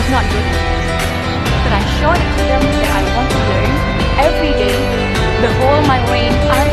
not good at it. But I showed it to them that I want to learn every day. The whole my brain, I